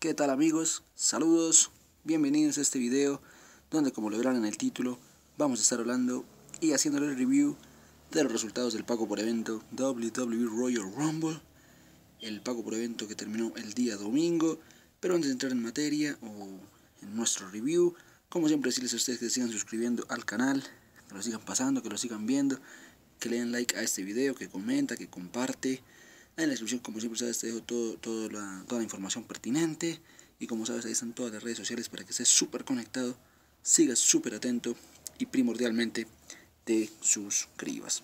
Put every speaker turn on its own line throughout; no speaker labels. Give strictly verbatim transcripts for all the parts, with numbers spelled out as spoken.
¿Qué tal amigos? Saludos, bienvenidos a este video donde, como lo verán en el título, vamos a estar hablando y haciéndole el review de los resultados del pago por evento doble u doble u E Royal Rumble, el pago por evento que terminó el día domingo. Pero antes de entrar en materia o en nuestro review, como siempre decirles a ustedes que se sigan suscribiendo al canal, que lo sigan pasando, que lo sigan viendo, que le den like a este video, que comenta, que comparte. En la descripción, como siempre sabes, te dejo todo, todo la, toda la información pertinente. Y como sabes, ahí están todas las redes sociales para que estés súper conectado, sigas súper atento y primordialmente te suscribas.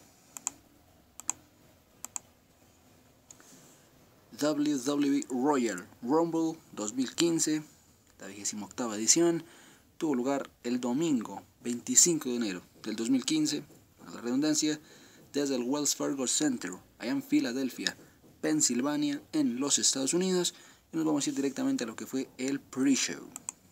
doble u doble u E Royal Rumble dos mil quince, la vigésima octava edición, tuvo lugar el domingo veinticinco de enero del dos mil quince, a la redundancia, desde el Wells Fargo Center, allá en Filadelfia, Pensilvania, en los Estados Unidos. Y nos vamos a ir directamente a lo que fue el pre-show.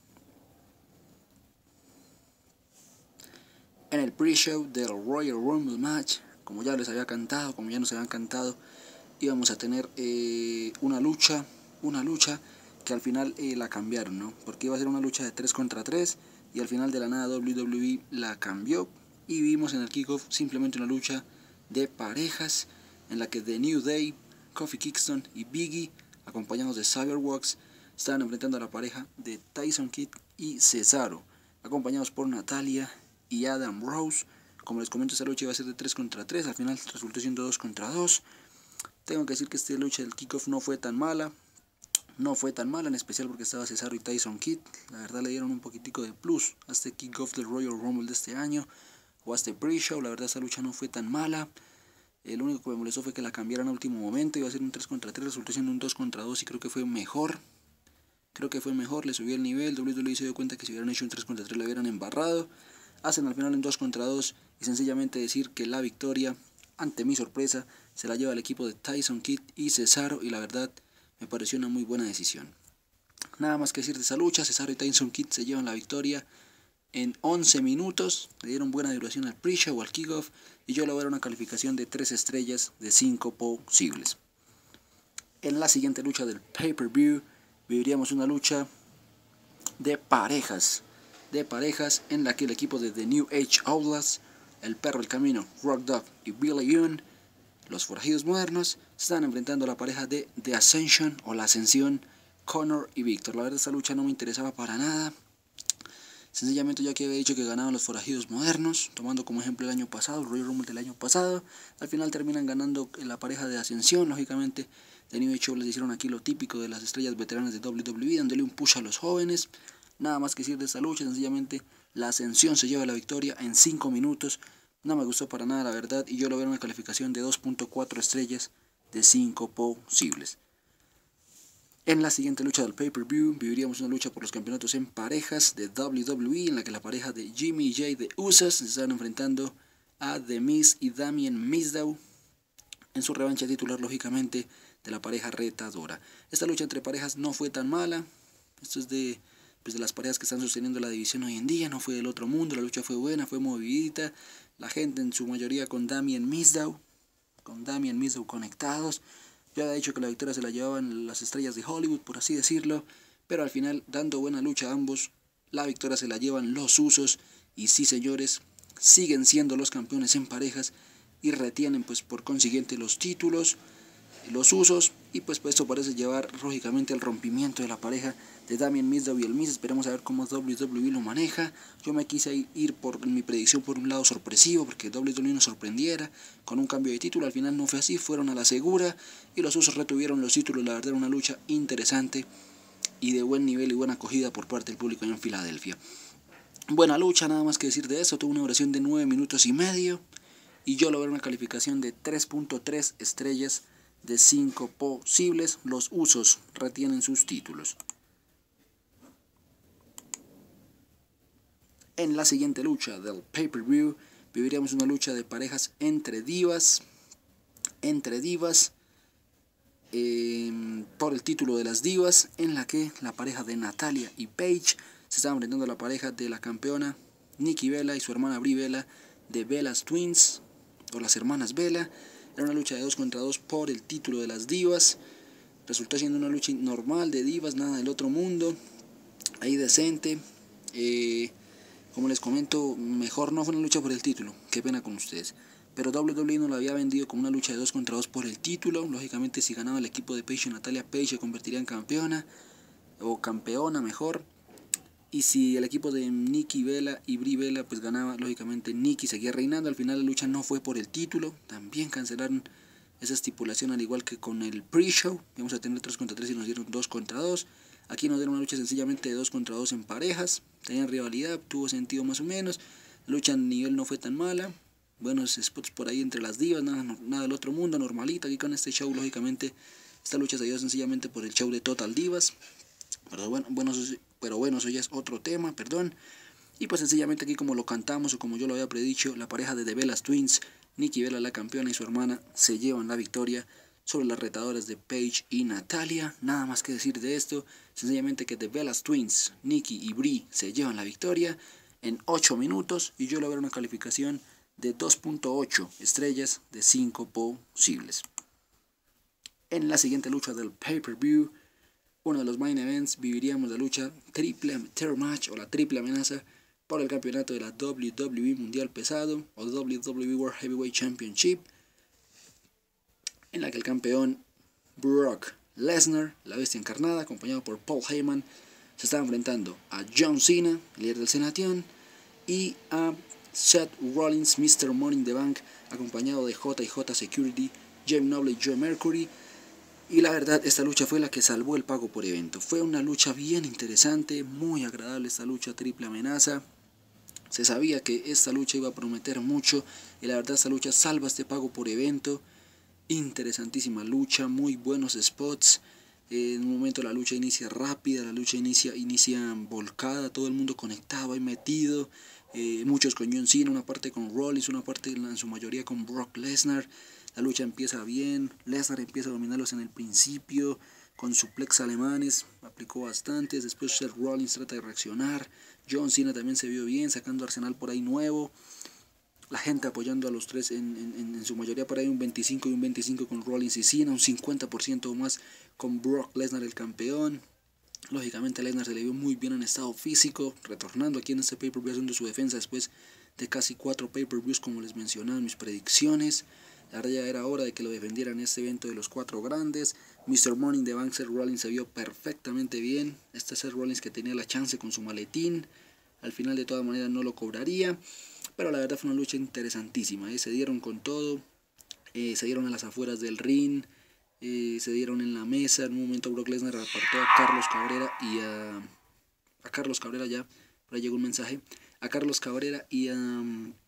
En el pre-show del Royal Rumble Match, como ya les había cantado, como ya nos habían cantado, íbamos a tener eh, una lucha, una lucha que al final eh, la cambiaron, ¿no? Porque iba a ser una lucha de tres contra tres y al final de la nada doble u doble u E la cambió y vimos en el kickoff simplemente una lucha de parejas en la que The New Day, Kofi Kingston y Biggie, acompañados de Cyberworks, estaban enfrentando a la pareja de Tyson Kidd y Cesaro, acompañados por Natalya y Adam Rose. Como les comento, esta lucha iba a ser de tres contra tres, al final resultó siendo dos contra dos. Tengo que decir que esta lucha del kickoff no fue tan mala, no fue tan mala, en especial porque estaba Cesaro y Tyson Kidd. La verdad le dieron un poquitico de plus a este kickoff del Royal Rumble de este año, o a este pre-show. La verdad esta lucha no fue tan mala. El único que me molestó fue que la cambiaran a último momento, iba a ser un tres contra tres, resultó siendo un dos contra dos y creo que fue mejor. Creo que fue mejor, le subió el nivel, doble u doble u E se dio cuenta que si hubieran hecho un tres contra tres le hubieran embarrado. Hacen al final un dos contra dos y sencillamente decir que la victoria, ante mi sorpresa, se la lleva el equipo de Tyson Kidd y Cesaro, y la verdad me pareció una muy buena decisión. Nada más que decir de esa lucha, Cesaro y Tyson Kidd se llevan la victoria en once minutos, le dieron buena duración al pre-show o al kickoff, y yo le voy a dar una calificación de tres estrellas de cinco posibles. En la siguiente lucha del pay-per-view viviríamos una lucha de parejas, de parejas en la que el equipo de The New Age Outlaws, el Perro del Camino, Rock Dog y Billy Gunn, los forajidos modernos, se están enfrentando a la pareja de The Ascension o la Ascensión, Connor y Victor. La verdad esta lucha no me interesaba para nada, sencillamente ya que había dicho que ganaban los forajidos modernos, tomando como ejemplo el año pasado, el Royal Rumble del año pasado. Al final terminan ganando la pareja de Ascensión. Lógicamente The New Age les hicieron aquí lo típico de las estrellas veteranas de doble u doble u E, dándole un push a los jóvenes. Nada más que decir de esta lucha, sencillamente la Ascensión se lleva la victoria en cinco minutos. No me gustó para nada la verdad, y yo le voy a dar una calificación de dos punto cuatro estrellas de cinco posibles. En la siguiente lucha del pay-per-view viviríamos una lucha por los campeonatos en parejas de doble u doble u E, en la que la pareja de Jimmy J de Usos se están enfrentando a The Miz y Damien Mizdow en su revancha titular, lógicamente, de la pareja retadora. Esta lucha entre parejas no fue tan mala. Esto es de, pues de las parejas que están sosteniendo la división hoy en día, no fue del otro mundo. La lucha fue buena, fue movidita, la gente en su mayoría con Damien Mizdow, con Damien Mizdow conectados. Yo había dicho que la victoria se la llevaban las estrellas de Hollywood, por así decirlo, pero al final, dando buena lucha a ambos, la victoria se la llevan los Usos. Y sí, señores, siguen siendo los campeones en parejas y retienen pues por consiguiente los títulos, los Usos, y pues, pues esto parece llevar lógicamente al rompimiento de la pareja de Damien Mizdow y el Miz. Esperemos a ver cómo doble u doble u E lo maneja. Yo me quise ir por en mi predicción por un lado sorpresivo, porque doble u doble u E nos sorprendiera con un cambio de título. Al final no fue así, fueron a la segura y los Usos retuvieron los títulos. La verdad era una lucha interesante y de buen nivel y buena acogida por parte del público en Filadelfia. Buena lucha, nada más que decir de eso. Tuvo una duración de nueve minutos y medio y yo le voy a dar una calificación de tres punto tres estrellas de cinco posibles. Los Usos retienen sus títulos. En la siguiente lucha del pay-per-view viviríamos una lucha de parejas entre divas, entre divas, eh, por el título de las divas, en la que la pareja de Natalya y Paige se estaba enfrentando a la pareja de la campeona Nikki Bella y su hermana Brie Bella de Bella's Twins, o las hermanas Bella. Era una lucha de dos contra dos por el título de las divas. resultó siendo una lucha normal de divas, nada del otro mundo, ahí decente. Eh, como les comento, mejor no fue una lucha por el título, qué pena con ustedes. Pero doble u doble u E no la había vendido como una lucha de dos contra dos por el título. Lógicamente, si ganaba el equipo de Paige y Natalia, Paige se convertiría en campeona, o campeona mejor. Y si el equipo de Nikki Bella y Brie Bella pues ganaba, lógicamente Nikki seguía reinando. Al final la lucha no fue por el título, también cancelaron esa estipulación, al igual que con el pre-show. Vamos a tener tres contra tres y nos dieron dos contra dos. Aquí nos dieron una lucha sencillamente de dos contra dos en parejas. Tenían rivalidad, tuvo sentido más o menos. La lucha a nivel no fue tan mala. Buenos spots por ahí entre las divas, nada, nada del otro mundo, normalita. Aquí con este show, lógicamente, esta lucha se dio sencillamente por el show de Total Divas. Pero bueno, bueno, pero bueno, eso ya es otro tema, perdón. Y pues sencillamente aquí, como lo cantamos o como yo lo había predicho, la pareja de The Bellas Twins, Nikki Bella la campeona y su hermana, se llevan la victoria sobre las retadoras de Paige y Natalia. Nada más que decir de esto, sencillamente que The Bellas Twins, Nikki y Brie se llevan la victoria en ocho minutos y yo logré una calificación de dos punto ocho estrellas de cinco posibles. En la siguiente lucha del pay-per-view, uno de los main events, viviríamos la lucha triple terror match o la triple amenaza por el campeonato de la doble u doble u E Mundial Pesado o doble u doble u E World Heavyweight Championship, en la que el campeón Brock Lesnar, la bestia encarnada, acompañado por Paul Heyman, se estaba enfrentando a John Cena, líder del Senation, y a Seth Rollins, mister Money in the Bank, acompañado de J J Security, Jamie Noble y Joe Mercury. Y la verdad, esta lucha fue la que salvó el pago por evento. Fue una lucha bien interesante, muy agradable esta lucha triple amenaza. Se sabía que esta lucha iba a prometer mucho y la verdad esta lucha salva este pago por evento. Interesantísima lucha, muy buenos spots. En un momento la lucha inicia rápida, la lucha inicia, inicia volcada, todo el mundo conectado y metido. Eh, muchos con John Cena, una parte con Rollins, una parte en su mayoría con Brock Lesnar. La lucha empieza bien, Lesnar empieza a dominarlos en el principio, con suplex alemanes, aplicó bastantes, después Seth Rollins trata de reaccionar, John Cena también se vio bien, sacando arsenal por ahí nuevo, la gente apoyando a los tres, en, en, en su mayoría por ahí un veinticinco y un veinticinco con Rollins y Cena, un cincuenta por ciento más con Brock Lesnar el campeón. Lógicamente Lesnar se le vio muy bien en estado físico, retornando aquí en este pay-per-view haciendo su defensa después de casi cuatro pay-per-views como les mencionaba en mis predicciones. La verdad ya era hora de que lo defendieran en este evento de los cuatro grandes. mister Money in the Bank, Seth Rollins, se vio perfectamente bien. Este Seth Rollins que tenía la chance con su maletín. Al final de todas maneras no lo cobraría. Pero la verdad fue una lucha interesantísima. ¿eh? Se dieron con todo. Eh, se dieron a las afueras del ring. Eh, se dieron en la mesa. En un momento Brock Lesnar apartó a Carlos Cabrera y a... A Carlos Cabrera ya. Por ahí llegó un mensaje. A Carlos Cabrera y a...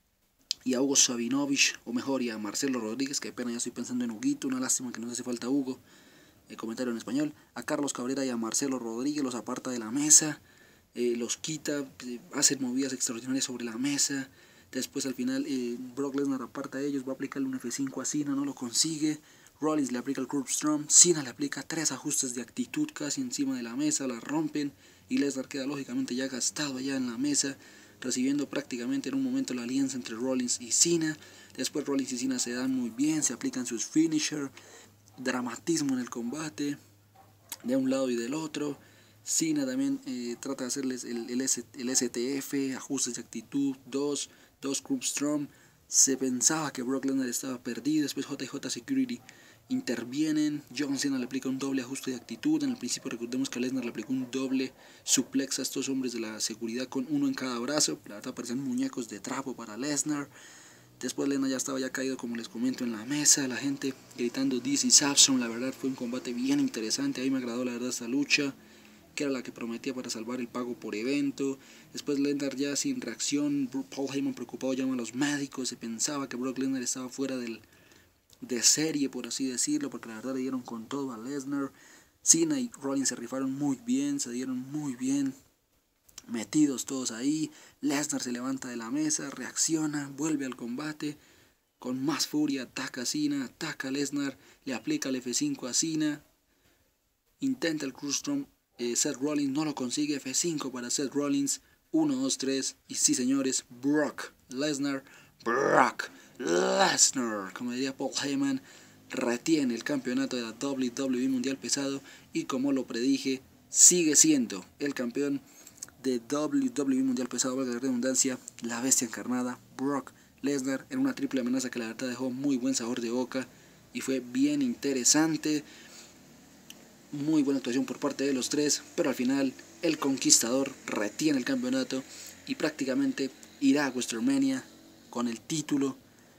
y a Hugo Sabinovich, o mejor, y a Marcelo Rodríguez, que apenas ya estoy pensando en Huguito, una lástima que no hace falta Hugo, eh, comentario en español. A Carlos Cabrera y a Marcelo Rodríguez los aparta de la mesa, eh, los quita, eh, hacen movidas extraordinarias sobre la mesa. Después al final eh, Brock Lesnar aparta a ellos, va a aplicarle un F cinco a Cena, no lo consigue. Rollins le aplica el curb Storm, Cena le aplica tres ajustes de actitud casi encima de la mesa, la rompen y Lesnar queda lógicamente ya gastado allá en la mesa, recibiendo prácticamente en un momento la alianza entre Rollins y Cena. Después Rollins y Cena se dan muy bien, se aplican sus finisher, dramatismo en el combate, de un lado y del otro. Cena también eh, trata de hacerles el, el, S, el S T F, ajustes de actitud, dos, dos Group Storm. Se pensaba que Brock Lesnar estaba perdido, después J J Security intervienen, John Cena le aplica un doble ajuste de actitud. En el principio recordemos que Lesnar le aplicó un doble suplex a estos hombres de la seguridad con uno en cada brazo, la verdad parecían muñecos de trapo para Lesnar. Después Lesnar ya estaba ya caído, como les comento, en la mesa, la gente gritando "This is awesome". La verdad fue un combate bien interesante, ahí me agradó la verdad esta lucha, que era la que prometía para salvar el pago por evento. Después Lesnar ya sin reacción, Paul Heyman preocupado llama a los médicos, se pensaba que Brock Lesnar estaba fuera del de serie, por así decirlo, porque la verdad le dieron con todo a Lesnar. Cena y Rollins se rifaron muy bien, se dieron muy bien, metidos todos ahí. Lesnar se levanta de la mesa, reacciona, vuelve al combate, con más furia ataca a Cena, ataca a Lesnar, le aplica el F cinco a Cena, intenta el Crewstorm, eh, Seth Rollins no lo consigue, F cinco para Seth Rollins, uno, dos, tres, y sí señores, Brock Lesnar, Brock Lesnar, como diría Paul Heyman, retiene el campeonato de la doble u doble u E Mundial Pesado y, como lo predije, sigue siendo el campeón de doble u doble u E Mundial Pesado, valga la redundancia, la bestia encarnada, Brock Lesnar, en una triple amenaza que la verdad dejó muy buen sabor de boca y fue bien interesante. Muy buena actuación por parte de los tres, pero al final el conquistador retiene el campeonato y prácticamente irá a WrestleMania con el título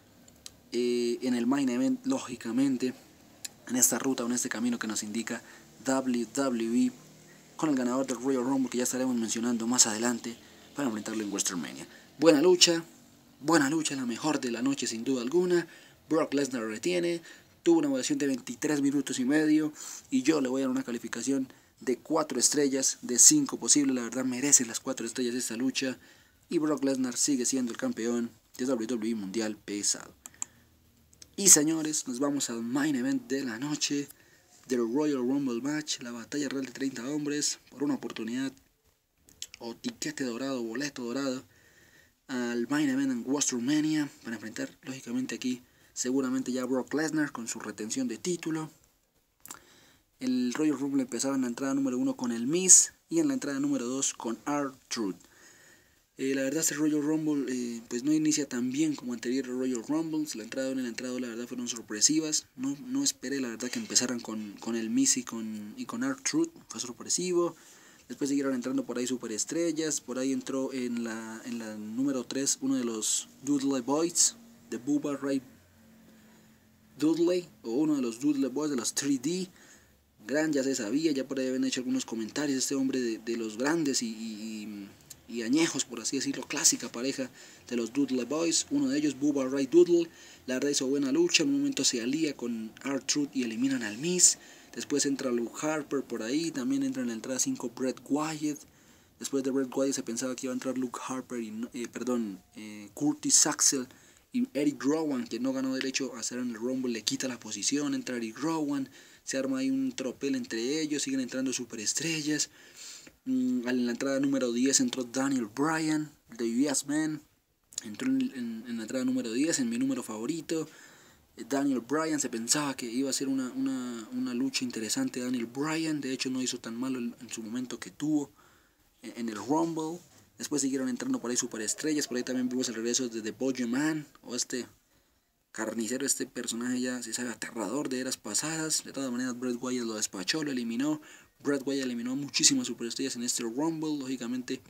eh, en el main event, lógicamente, en esta ruta o en este camino que nos indica doble u doble u E, con el ganador del Royal Rumble, que ya estaremos mencionando más adelante, para enfrentarlo en WrestleMania. Buena lucha, buena lucha, la mejor de la noche sin duda alguna. Brock Lesnar retiene, tuvo una duración de veintitrés minutos y medio, y yo le voy a dar una calificación de cuatro estrellas, de cinco posibles. La verdad merece las cuatro estrellas de esta lucha, y Brock Lesnar sigue siendo el campeón de doble u doble u E Mundial Pesado. Y señores, nos vamos al main event de la noche, del Royal Rumble Match, la batalla real de treinta hombres, por una oportunidad o tiquete dorado, boleto dorado, al main event en WrestleMania, para enfrentar, lógicamente aquí, seguramente ya Brock Lesnar con su retención de título. El Royal Rumble empezaba en la entrada número uno con el Miz y en la entrada número dos con R-Truth. Eh, la verdad este Royal Rumble eh, pues no inicia tan bien como anteriores Royal Rumbles. La entrada uno y la entrada dos la verdad fueron sorpresivas. No, no esperé la verdad que empezaran con, con el Miz y con, y con R-Truth. Fue sorpresivo. Después siguieron entrando por ahí superestrellas. Por ahí entró en la, en la número tres uno de los Dudley Boys, de Bubba Ray Dudley, o uno de los Dudley Boys de los tres D. Gran, ya se sabía, ya por ahí habían hecho algunos comentarios. Este hombre de, de los grandes y, y, y añejos, por así decirlo, clásica pareja de los Dudley Boys. Uno de ellos, Bubba Ray Dudley, la verdad hizo buena lucha. En un momento se alía con R-Truth y eliminan al Miz. Después entra Luke Harper por ahí, también entra en la entrada cinco Bret Wyatt. Después de Bret Wyatt se pensaba que iba a entrar Luke Harper, y, eh, perdón, eh, Curtis Axel y Eric Rowan, que no ganó derecho a hacer en el Rumble, le quita la posición. Entra Eric Rowan, se arma ahí un tropel entre ellos, siguen entrando superestrellas. Mm, en la entrada número diez entró Daniel Bryan, The U S Man, entró en, en, en la entrada número diez, en mi número favorito. Daniel Bryan, se pensaba que iba a ser una, una, una lucha interesante. Daniel Bryan, de hecho no hizo tan malo en, en su momento que tuvo en, en el Rumble. Después siguieron entrando por ahí superestrellas. Por ahí también vimos el regreso de The Boogeyman, o este carnicero, este personaje ya se sabe aterrador de eras pasadas. De todas maneras Bret Wyatt lo despachó, lo eliminó. Bret Wyatt eliminó muchísimas superestrellas en este Rumble. Lógicamente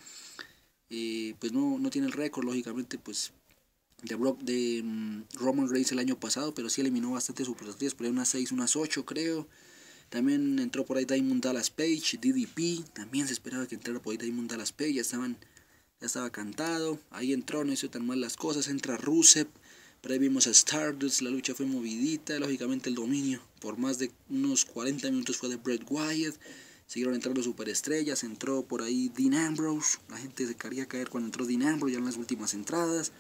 eh, pues no, no tiene el récord, lógicamente, pues de, Brock, de um, Roman Reigns el año pasado, pero sí eliminó bastante superestrellas, por ahí unas seis, unas ocho creo. También entró por ahí Diamond Dallas Page, D D P, también se esperaba que entrara por ahí Diamond Dallas Page, ya estaban, ya estaba cantado. Ahí entró, no hizo tan mal las cosas. Entra Rusev, por ahí vimos a Stardust, la lucha fue movidita. Lógicamente el dominio por más de unos cuarenta minutos fue de Bret Wyatt. Siguieron entrando superestrellas, entró por ahí Dean Ambrose, la gente se quería caer cuando entró Dean Ambrose ya en las últimas entradas.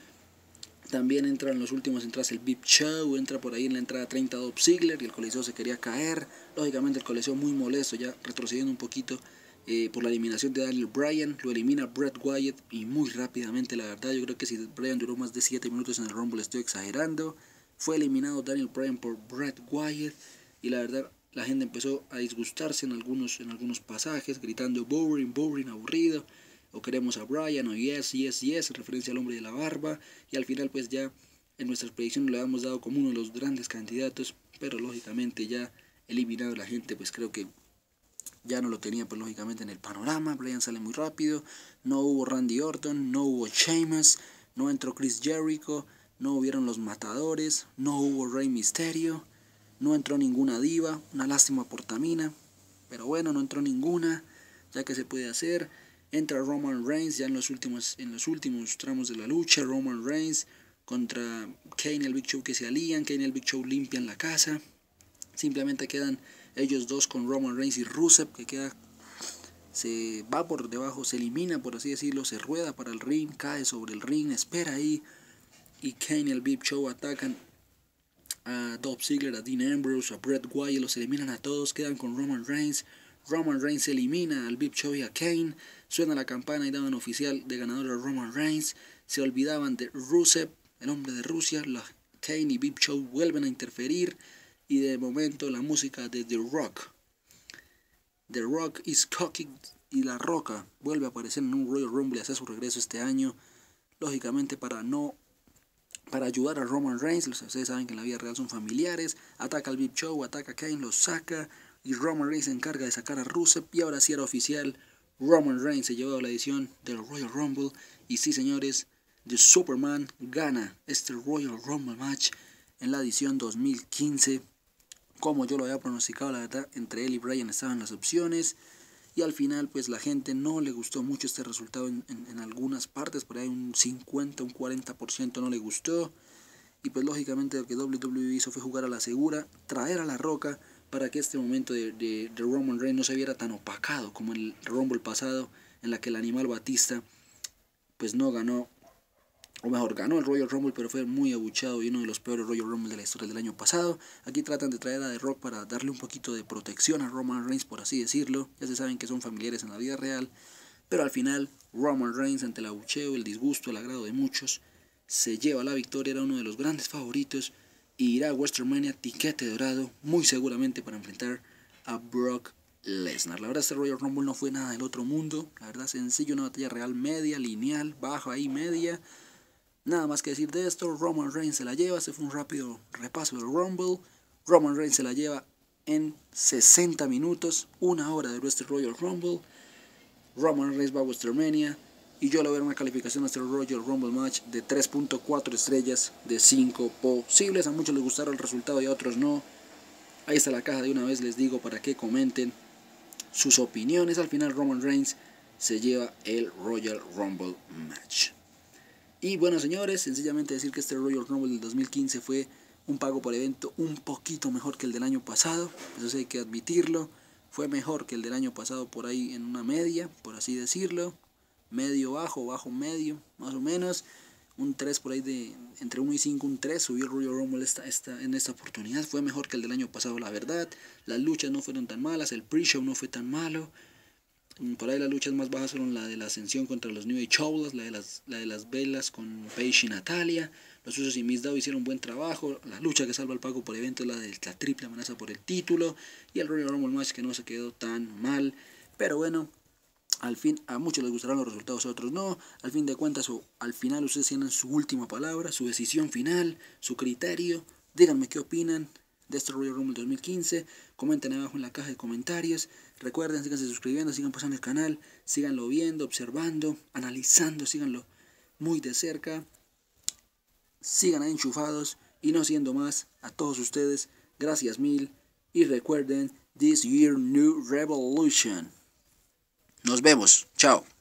También entra en los últimos entradas el Big Show, entra por ahí en la entrada treinta Dolph Ziggler y el Coliseo se quería caer. Lógicamente el Coliseo muy molesto, ya retrocediendo un poquito eh, por la eliminación de Daniel Bryan. Lo elimina Bret Wyatt y muy rápidamente, la verdad. Yo creo que si Bryan duró más de siete minutos en el Rumble estoy exagerando. Fue eliminado Daniel Bryan por Bret Wyatt y la verdad la gente empezó a disgustarse en algunos, en algunos pasajes, gritando boring, boring, aburrido. O queremos a Bryan, o yes, yes, yes, en referencia al hombre de la barba. Y al final pues ya en nuestras predicciones lo habíamos dado como uno de los grandes candidatos. Pero lógicamente ya eliminado la gente, pues creo que ya no lo tenía pues lógicamente en el panorama. Bryan sale muy rápido. No hubo Randy Orton, no hubo Sheamus, no entró Chris Jericho, no hubieron los matadores, no hubo Rey Mysterio, no entró ninguna diva. Una lástima por Tamina, pero bueno, no entró ninguna, ya que se puede hacer. Entra Roman Reigns ya en los últimos, en los últimos tramos de la lucha. Roman Reigns contra Kane y el Big Show, que se alían. Kane y el Big Show limpian la casa. Simplemente quedan ellos dos con Roman Reigns y Rusev, que queda, se va por debajo, se elimina por así decirlo, se rueda para el ring, cae sobre el ring, espera ahí. Y Kane y el Big Show atacan a Dolph Ziggler, a Dean Ambrose, a Bret Wyatt, los eliminan a todos, quedan con Roman Reigns. Roman Reigns elimina al Big Show y a Kane. Suena la campana y daban oficial de ganador a Roman Reigns. Se olvidaban de Rusev, el hombre de Rusia. La Kane y Big Show vuelven a interferir. Y de momento la música de The Rock. The Rock is cooking. Y La Roca vuelve a aparecer en un Royal Rumble y hace su regreso este año. Lógicamente para no... Para ayudar a Roman Reigns. Ustedes saben que en la vida real son familiares. Ataca al Big Show, ataca a Kane, lo saca. Y Roman Reigns se encarga de sacar a Rusev. Y ahora sí era oficial. Roman Reigns se llevó a la edición del Royal Rumble. Y sí, señores, The Superman gana este Royal Rumble match en la edición dos mil quince. Como yo lo había pronosticado, la verdad, entre él y Bryan estaban las opciones. Y al final, pues la gente no le gustó mucho este resultado en, en, en algunas partes. Por ahí un cincuenta, un cuarenta por ciento no le gustó. Y pues lógicamente lo que doble u doble u E hizo fue jugar a la segura, traer a La Roca para que este momento de, de, de Roman Reigns no se viera tan opacado como el Rumble pasado, en la que el animal Batista pues no ganó, o mejor ganó el Royal Rumble, pero fue muy abuchado y uno de los peores Royal Rumble de la historia del año pasado. Aquí tratan de traer a The Rock para darle un poquito de protección a Roman Reigns, por así decirlo. Ya se saben que son familiares en la vida real, pero al final Roman Reigns, ante el abucheo, el disgusto, el agrado de muchos, se lleva la victoria. Era uno de los grandes favoritos y irá a WrestleMania tiquete dorado, muy seguramente para enfrentar a Brock Lesnar. La verdad, este Royal Rumble no fue nada del otro mundo. La verdad, sencillo, una batalla real media, lineal, baja ahí media. Nada más que decir de esto. Roman Reigns se la lleva. Este fue un rápido repaso del Rumble. Roman Reigns se la lleva en sesenta minutos, una hora de este Royal Rumble. Roman Reigns va a WrestleMania. Y yo le voy a dar una calificación a este Royal Rumble match de tres punto cuatro estrellas de cinco posibles. A muchos les gustaron el resultado y a otros no. Ahí está la caja, de una vez les digo para que comenten sus opiniones. Al final Roman Reigns se lleva el Royal Rumble match. Y bueno, señores, sencillamente decir que este Royal Rumble del dos mil quince fue un pago por evento un poquito mejor que el del año pasado. Eso sí hay que admitirlo. Fue mejor que el del año pasado por ahí en una media, por así decirlo. Medio bajo, bajo medio, más o menos. Un tres por ahí de entre uno y cinco, un tres. Subió el Royal Rumble esta, esta, en esta oportunidad. Fue mejor que el del año pasado, la verdad. Las luchas no fueron tan malas. El pre-show no fue tan malo. Por ahí las luchas más bajas fueron la de la ascensión contra los New Age Outlaws, la de las, la de las velas con Paige y Natalia. Los Usos y Miss Dow hicieron un buen trabajo. La lucha que salva el pago por evento es la de la triple amenaza por el título. Y el Royal Rumble match que no se quedó tan mal. Pero bueno, al fin, a muchos les gustarán los resultados, a otros no. Al fin de cuentas, o al final ustedes tienen su última palabra, su decisión final, su criterio. Díganme qué opinan de este Royal Rumble dos mil quince. Comenten abajo en la caja de comentarios. Recuerden, síganse suscribiendo, sigan pasando el canal, síganlo viendo, observando, analizando, síganlo muy de cerca. Sigan enchufados y no siendo más, a todos ustedes, gracias mil. Y recuerden, this year new revolution. Nos vemos. Chao.